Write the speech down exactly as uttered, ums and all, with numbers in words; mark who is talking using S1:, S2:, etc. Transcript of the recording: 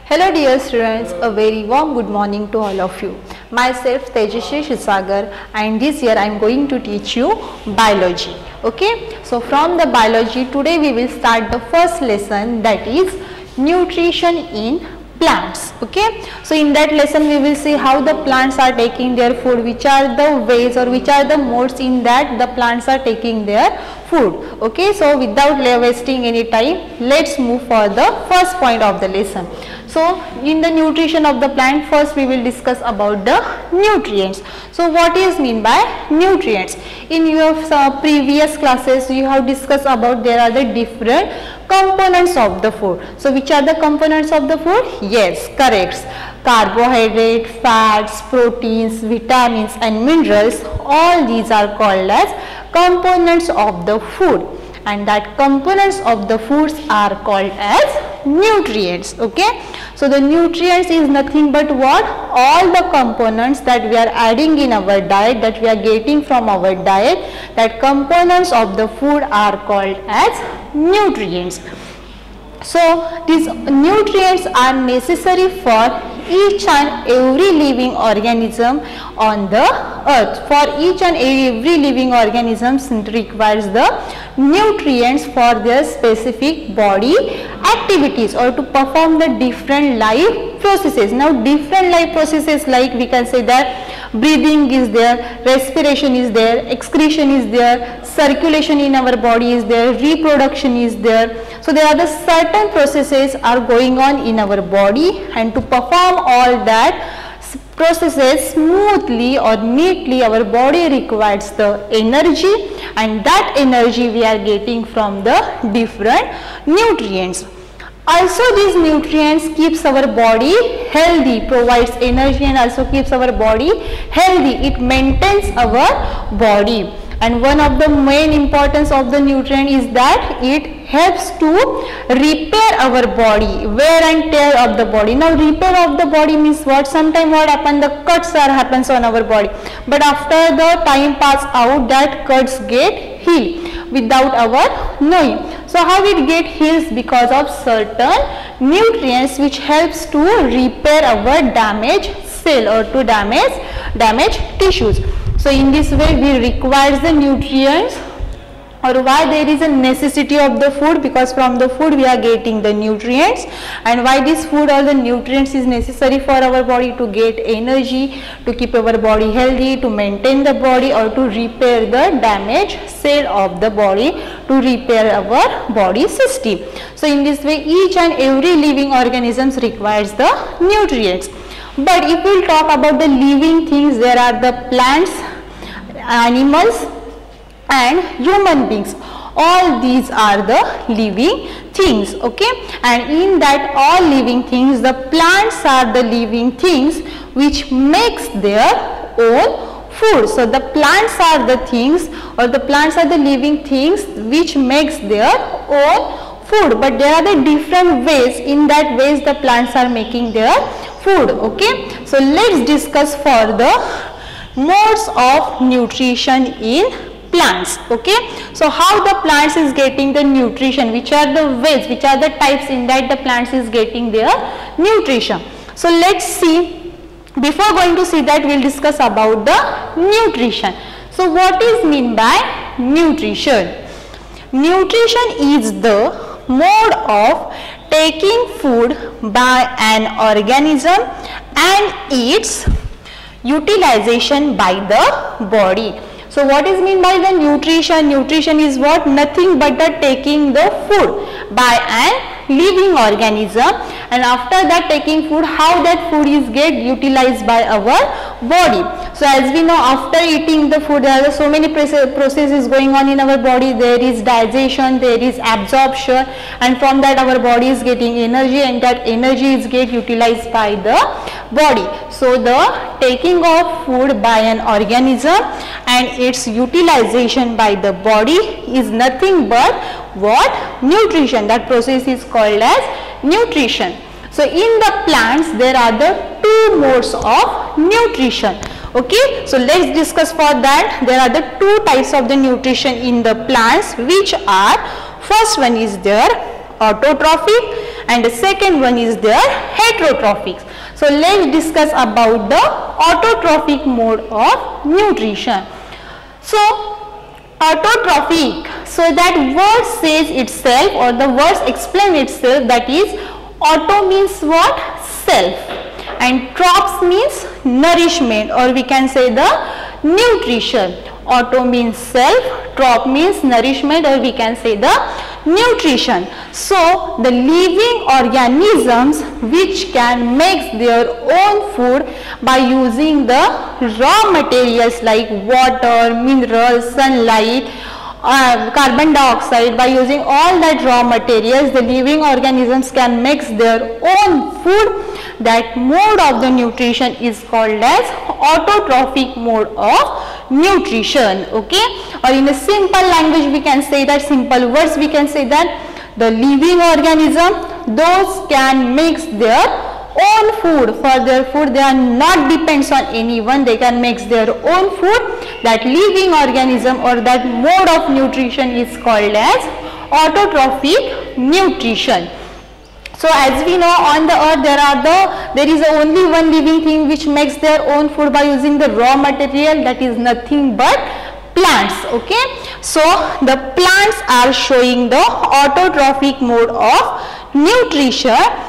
S1: Hello dear students, a very warm good morning to all of you. Myself Tejaswi Shisagar, and this year I am going to teach you biology. Okay, so from the biology today we will start the first lesson, that is nutrition in plants. Okay, so in that lesson we will see how the plants are taking their food, which are the ways or which are the modes in that the plants are taking their food. Okay, so without wasting any time, let's move for the first point of the lesson. So in the nutrition of the plant, first we will discuss about the nutrients. So what is mean by nutrients? In your uh, previous classes you have discussed about there are the different components of the food. So which are the components of the food? Yes, correct. Carbohydrate, fats, proteins, vitamins and minerals, all these are called as components of the food, and that components of the foods are called as nutrients. Okay, so the nutrients is nothing but what? All the components that we are adding in our diet, that we are getting from our diet, that components of the food are called as nutrients. So these nutrients are necessary for each and every living organism on the earth. For each and every living organism requires the nutrients for their specific body activities or to perform the different life processes. Now different life processes, like we can say that breathing is there, respiration is there, excretion is there, circulation in our body is there, reproduction is there. So there are the certain processes are going on in our body, and to perform all that processes smoothly or neatly, our body requires the energy, and that energy we are getting from the different nutrients. Also these nutrients keeps our body healthy, provides energy and also keeps our body healthy. It maintains our body. And one of the main importance of the nutrient is that it helps to repair our body, wear and tear of the body. Now repair of the body means what? Sometimes what happens, the cuts are happens on our body, but after the time pass out, that cuts get healed without our knowing. So how it get heals? Because of certain nutrients which helps to repair our damaged cell or to damage damaged tissues. So in this way we require the nutrients, or why there is a necessity of the food, because from the food we are getting the nutrients. And why this food or the nutrients is necessary for our body? To get energy, to keep our body healthy, to maintain the body, or to repair the damaged cell of the body, to repair our body system. So in this way each and every living organisms requires the nutrients. But if we talk about the living things, there are the plants, animals and human beings. All these are the living things. Okay, and in that all living things, the plants are the living things which makes their own food. So the plants are the things, or the plants are the living things which makes their own food. But there are the different ways, in that ways the plants are making their food. Okay, so let's discuss for the modes of nutrition in plants. Okay, so how the plants is getting the nutrition, which are the ways, which are the types in that the plants is getting their nutrition. So let's see. Before going to see that, we'll discuss about the nutrition. So what is mean by nutrition? Nutrition is the mode of taking food by an organism and its utilization by the body. So what is mean by the nutrition? Nutrition is what? Nothing but the taking the food by an living organism, and after that taking food, how that food is get utilized by our body. So as we know, after eating the food, there are so many processes going on in our body. There is digestion, there is absorption, and from that our body is getting energy, and that energy is get utilized by the body. So the taking of food by an organism and its utilization by the body is nothing but what? Nutrition. That process is called as nutrition. So in the plants there are the two modes of nutrition. Okay, so let's discuss for that. There are the two types of the nutrition in the plants, which are, first one is there autotrophic and the second one is their heterotrophic. So let's discuss about the autotrophic mode of nutrition. So autotrophic, so that word says itself, or the words explain itself, that is auto means what? Self, and trops means nourishment, or we can say the nutrition. Auto means self, trop means nourishment, or we can say the nutrition. So the living organisms which can make their own food by using the raw materials like water, minerals, sunlight, uh, carbon dioxide, by using all that raw materials, the living organisms can mix their own food. That mode of the nutrition is called as autotrophic mode of nutrition. Okay, or in a simple language we can say that, simple words we can say that the living organism, those can mix their own food. For their food they are not depends on anyone, they can mix their own food. That living organism or that mode of nutrition is called as autotrophic nutrition. So as we know, on the earth there are the there is only one living thing which makes their own food by using the raw material, that is nothing but plants. Okay, so the plants are showing the autotrophic mode of nutrition,